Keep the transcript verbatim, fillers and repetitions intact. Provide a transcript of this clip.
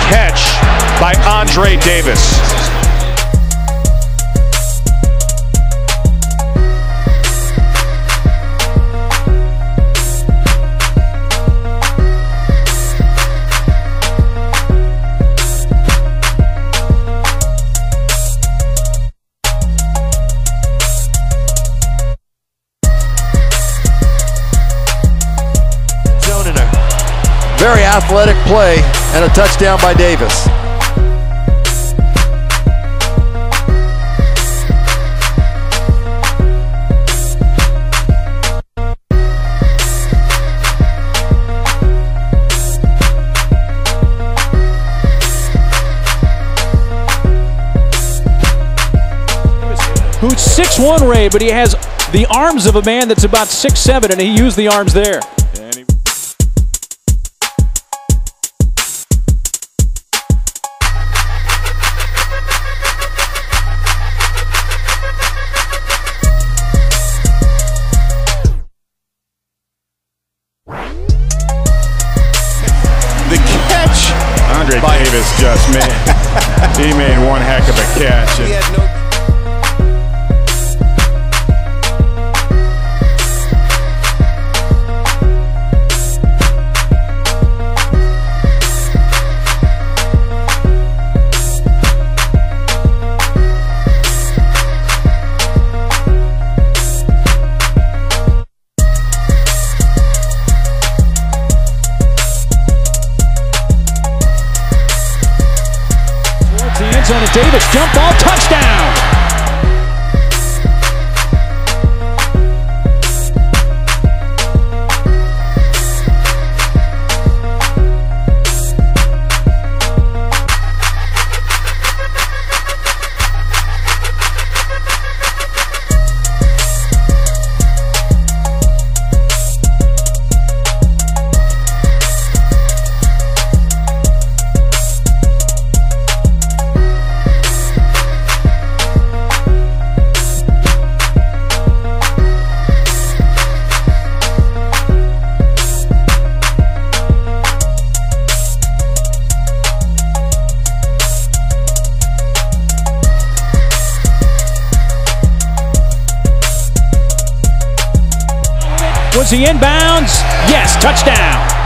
catch by Andre Davis. Very athletic play and a touchdown by Davis. Who's six one, Ray, but he has the arms of a man that's about six seven, and he used the arms there. The catch, Andre Davis just made. He made one heck of a catch. He had no on a Davis jump ball touchdown. Was he inbounds? Yes, touchdown.